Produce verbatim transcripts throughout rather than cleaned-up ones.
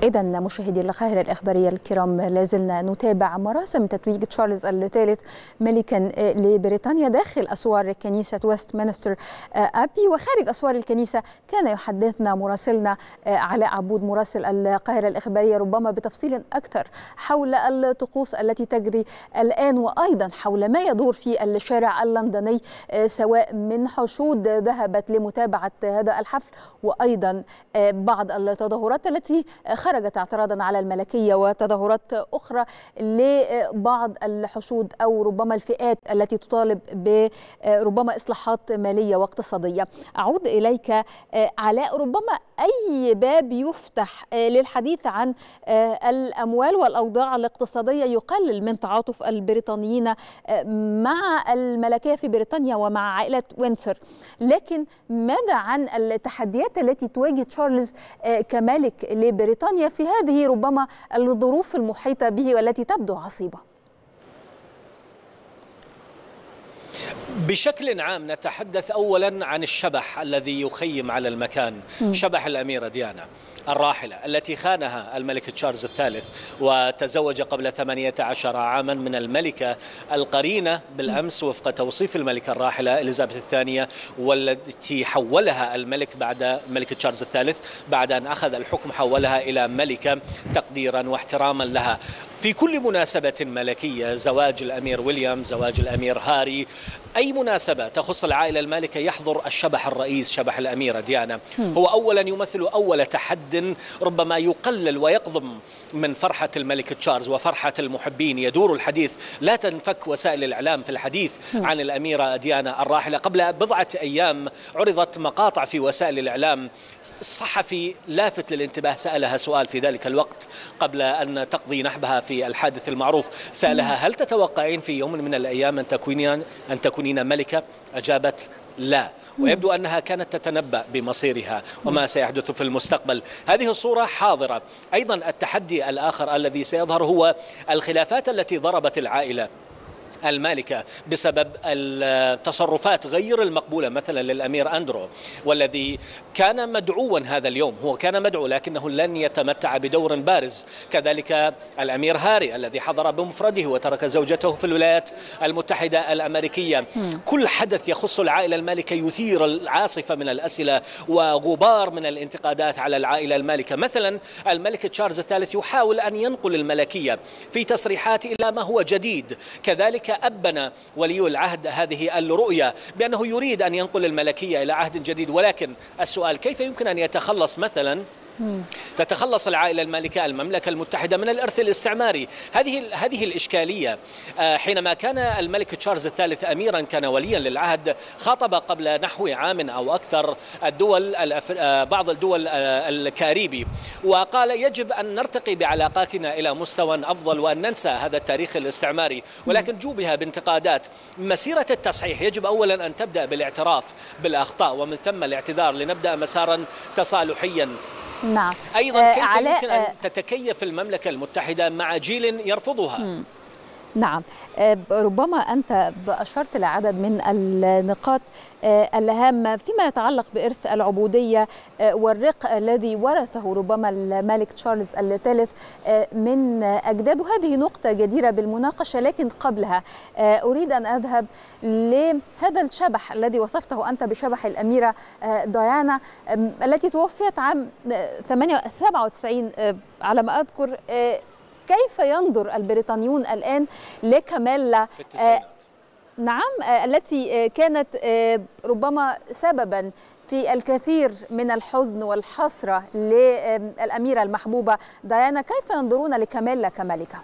إذا مشاهدي القاهرة الإخبارية الكرام، لازلنا نتابع مراسم تتويج تشارلز الثالث ملكا لبريطانيا داخل أسوار كنيسة ويستمنستر أبي. وخارج أسوار الكنيسة كان يحدثنا مراسلنا علاء عبود مراسل القاهرة الإخبارية ربما بتفصيل أكثر حول الطقوس التي تجري الآن، وأيضا حول ما يدور في الشارع اللندني سواء من حشود ذهبت لمتابعة هذا الحفل وأيضا بعض التظاهرات التي خرجت اعتراضا على الملكية وتظاهرات أخرى لبعض الحشود أو ربما الفئات التي تطالب بربما إصلاحات مالية واقتصادية. أعود إليك علاء، ربما أي باب يفتح للحديث عن الأموال والأوضاع الاقتصادية يقلل من تعاطف البريطانيين مع الملكية في بريطانيا ومع عائلة وينسور، لكن ماذا عن التحديات التي تواجه تشارلز كملك لبريطانيا في هذه ربما الظروف المحيطة به والتي تبدو عصيبة؟ بشكل عام نتحدث أولا عن الشبح الذي يخيم على المكان، م. شبح الأميرة ديانا الراحلة التي خانها الملك تشارلز الثالث وتزوج قبل ثمانية عشر عاما من الملكة القرينة بالأمس وفق توصيف الملكة الراحلة إليزابيث الثانية، والتي حولها الملك بعد ملك تشارلز الثالث بعد أن أخذ الحكم حولها إلى ملكة تقديرا واحتراما لها. في كل مناسبة ملكية، زواج الأمير ويليام، زواج الأمير هاري، أي مناسبة تخص العائلة المالكة يحضر الشبح الرئيس شبح الأميرة ديانا. هو أولا يمثل أول تحد ربما يقلل ويقضم من فرحة الملك تشارلز وفرحة المحبين. يدور الحديث، لا تنفك وسائل الإعلام في الحديث عن الأميرة ديانا الراحلة. قبل بضعة أيام عرضت مقاطع في وسائل الإعلام، صحفي لافت للانتباه سألها سؤال في ذلك الوقت قبل أن تقضي نحبها في الحادث المعروف، سألها: هل تتوقعين في يوم من الأيام أن تكونين أن تكونين ملكة؟ أجابت: لا. ويبدو أنها كانت تتنبأ بمصيرها وما سيحدث في المستقبل. هذه الصورة حاضرة. أيضا التحدي الآخر الذي سيظهر هو الخلافات التي ضربت العائلة المالكة بسبب التصرفات غير المقبولة مثلا للأمير أندرو، والذي كان مدعوا هذا اليوم. هو كان مدعو لكنه لن يتمتع بدور بارز. كذلك الأمير هاري الذي حضر بمفرده وترك زوجته في الولايات المتحدة الأمريكية. كل حدث يخص العائلة المالكة يثير العاصفة من الأسئلة وغبار من الانتقادات على العائلة المالكة. مثلا الملك تشارلز الثالث يحاول أن ينقل الملكية في تصريحات إلى ما هو جديد. كذلك أبنى ولي العهد هذه الرؤية بأنه يريد أن ينقل الملكية إلى عهد جديد، ولكن السؤال: كيف يمكن أن يتخلص مثلا تتخلص العائلة المالكة المملكة المتحدة من الإرث الاستعماري؟ هذه هذه الإشكالية. حينما كان الملك تشارلز الثالث أميرا كان وليا للعهد، خاطب قبل نحو عام أو أكثر الدول بعض الدول الكاريبي وقال: يجب أن نرتقي بعلاقاتنا إلى مستوى أفضل وأن ننسى هذا التاريخ الاستعماري، ولكن جوبها بانتقادات. مسيرة التصحيح يجب أولا أن تبدأ بالاعتراف بالأخطاء ومن ثم الاعتذار لنبدأ مسارا تصالحيا. نعم. أيضا كيف آه يمكن أن تتكيف المملكة المتحدة مع جيل يرفضها؟ مم. نعم، ربما أنت أشرت لعدد من النقاط الهامة فيما يتعلق بإرث العبودية والرق الذي ورثه ربما الملك تشارلز الثالث من أجداده. هذه نقطة جديرة بالمناقشة، لكن قبلها أريد أن أذهب لهذا الشبح الذي وصفته أنت بشبح الأميرة ديانا التي توفيت عام سبعة وتسعين على ما أذكر. كيف ينظر البريطانيون الآن لكاميلا في التسعينات؟ آه نعم، التي كانت آه ربما سببا في الكثير من الحزن والحسرة للأميرة المحبوبة ديانا. كيف ينظرون لكاميلا كملكة؟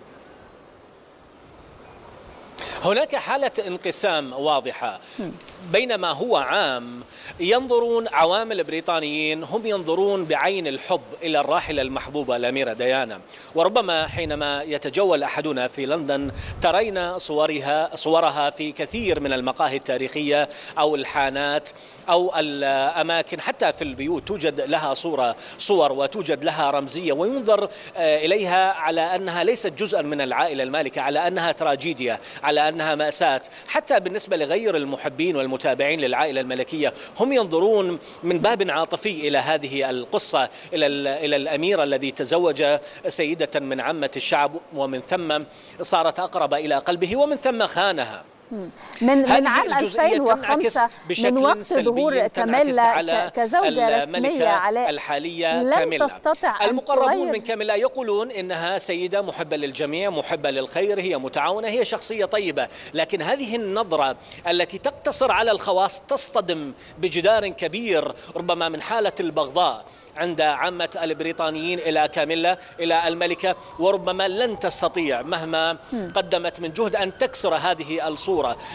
هناك حالة انقسام واضحة. بينما هو عام ينظرون عوام البريطانيين، هم ينظرون بعين الحب إلى الراحلة المحبوبة الأميرة ديانا. وربما حينما يتجول أحدنا في لندن ترين صورها صورها في كثير من المقاهي التاريخية أو الحانات أو الأماكن، حتى في البيوت توجد لها صورة صور وتوجد لها رمزية، وينظر إليها على أنها ليست جزءا من العائلة المالكة، على أنها تراجيديا، على أنها مأساة. حتى بالنسبة لغير المحبين والمحبين المتابعين للعائلة الملكية هم ينظرون من باب عاطفي إلى هذه القصة، إلى إلى الأمير الذي تزوج سيدة من عامة الشعب، ومن ثم صارت أقرب إلى قلبه، ومن ثم خانها. من من عام ألفين وخمسة من وقت ظهور كاميلا كزوجة رسمية على الحالية لم كاميلا. تستطع المقربون من كاميلا يقولون إنها سيدة محبة للجميع، محبة للخير، هي متعاونة، هي شخصية طيبة، لكن هذه النظرة التي تقتصر على الخواص تصطدم بجدار كبير ربما من حالة البغضاء عند عامة البريطانيين إلى كاميلا، إلى الملكة، وربما لن تستطيع مهما قدمت من جهد أن تكسر هذه الصورة.